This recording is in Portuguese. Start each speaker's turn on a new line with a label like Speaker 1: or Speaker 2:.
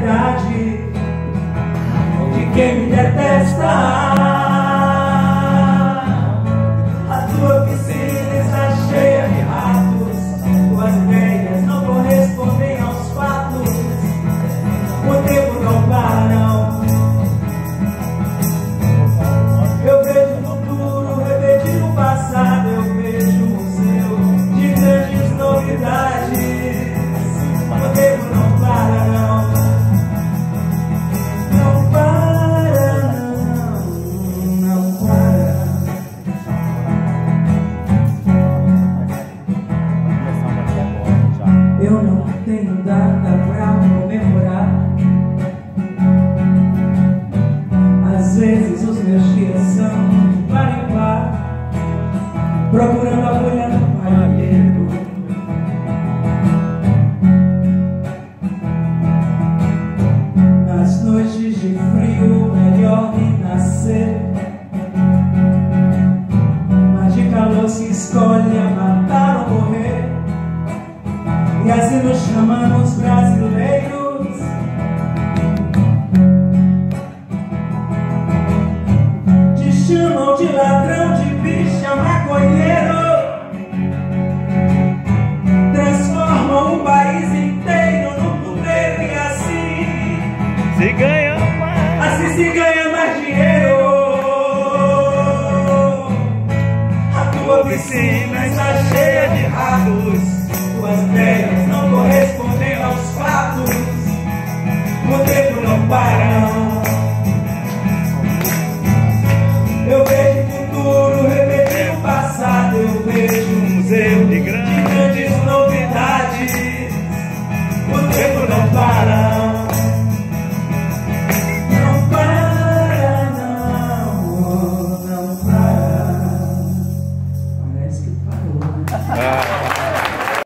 Speaker 1: verdade, de quem me detesta. A tua piscina está cheia de ratos, tuas ideias não correspondem aos fatos. O tempo não para, não. Eu vejo o futuro repetir o passado, eu vejo um museu de grandes novidades. O tempo não para, não. Não para, não, não para. Eu não tenho data pra comemorar. Às vezes os meus dias são de par em par, procurando a folha no palheiro. Nas noites de frio, melhor nem nascer, mas de calor se escolhe a matar ou morrer. E assim nos chamamos brasileiros. Te chamam de ladrão, de bicha, maconheiro. Transformam o país inteiro num puteiro e assim
Speaker 2: se ganha mais.
Speaker 1: Assim se ganha mais dinheiro. A tua piscina está